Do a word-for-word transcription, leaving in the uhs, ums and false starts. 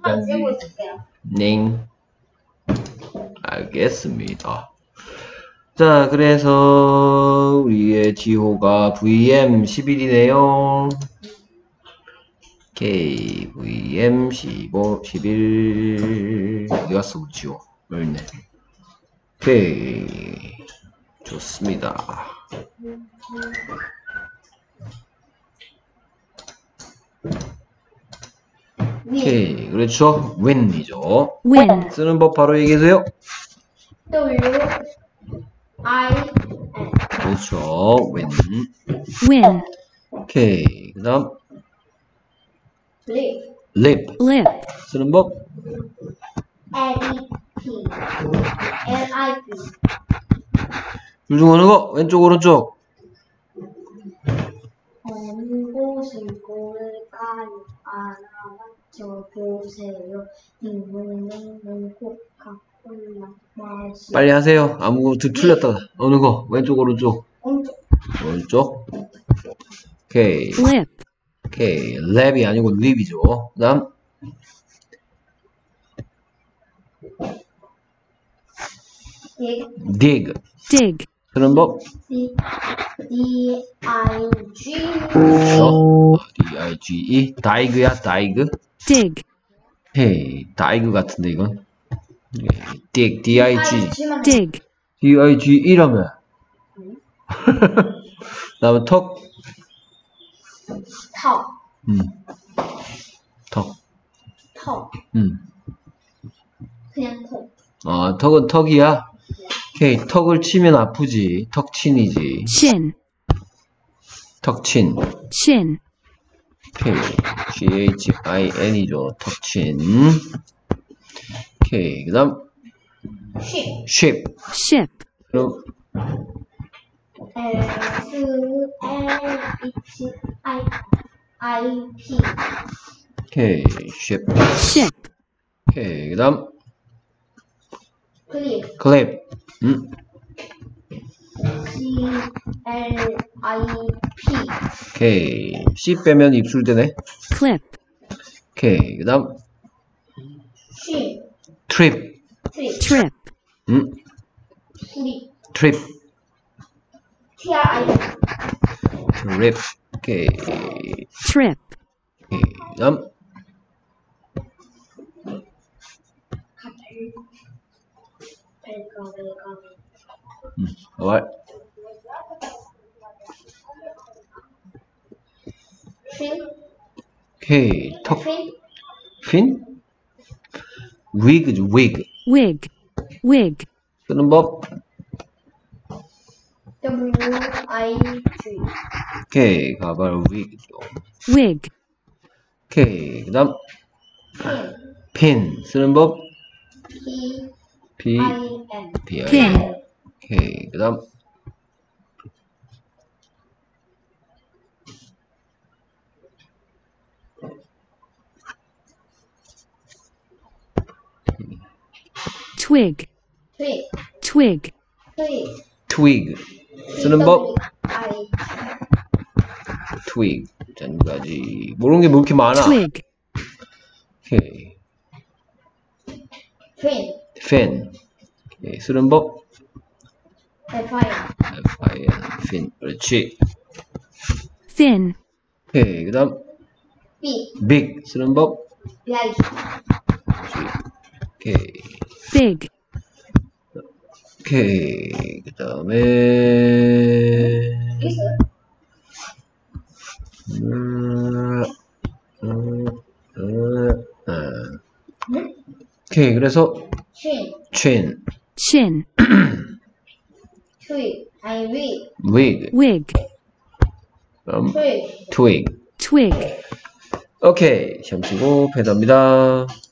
안 쓰고 있을게요. 네. 알겠습니다. 자, 그래서 우리의 지호가 브이엠 십일이네요. 오케이, 브이엠 십오, 십일. 어디 갔어, 우리 지호? 여기 있네. 오케이. 좋습니다. 오케이, 그렇죠. when이죠. When. 쓰는 법 바로 얘기해주세요. W I N. 그렇죠. when. When. 오케이, 그 다음 Live. live. Lip. 쓰는 법. L I P. L I P. 둘 중 어느 거? 왼쪽, 오른쪽. 어느 곳을 고를까요? 알아맞혀 보세요. 닝닝닝닝 코카콜라 마시. 빨리 하세요. 아무 거 틀렸다. 어느 거? 왼쪽, 오른쪽. 오른쪽. 오른쪽. 오케이. Lip. 오케이. 랩이 아니고 립이죠. 그 다음. dig. Dig. 쓰는 법. D D I G. 그렇죠. D I G E. 다이그야, 다이그. Dig. 헤이, 다이그 같은데, 이건. dig, D I G. Dig. D I G E라며. 그 다음에 턱. 턱. 음. 턱. 턱. 음. 그냥 턱. 어, 턱은 턱이야. 오케이, 턱을 치면 아프지. 턱친이지. Chin. 턱친. Chin. 오케이, G H I N이죠. 턱친. 오케이, 그 다음. Ship. ship. Ship. 그럼, S L H I I P. 오케이, ship. Ship. 오케이, 그 다음. 클립. clip. 음. C L I P. 오케이, C 빼면 입술 되네. Clip. 오케이, 그 다음. Ship. trip. 트립. Trip. 음. 트립. trip. T R I P. trip. 오케이. Trip. 오케이, 그 다음. 벨가 벨가. 음, 말. 트윈. 오케이, 턱. 트윈. 핀? wig죠, wig. Wig. Wig. 쓰는 법. W I G. 오케이, 가발 wig죠. Wig. 오케이, 그 다음. 핀. 핀. 쓰는 법. P P, I N. P, I. Pin. 오케이, 그 다음. Twig. 트윗. Twig. 트윗. twig. 쓰는 법. I twig. 전까지. 모르는 게 뭐 이렇게 많아. Twig. 오케이. 트윈. fin. 오케이, 쓰는 법. F I N. F I N. fin. 그렇지. Thin. 오케이, 그 다음. B. big. 쓰는 법. B I G. 그렇지. 오케이. Big. 오케이. 그 다음에. 있어요? 음, 음, 음, 음. 응? 오케이, 그래서 쉰. chin, Chin. 트윗. 아니 위. wig, Wig. 그럼 트윗. twig. Twig. 오케이, 시험 치고 패드합니다.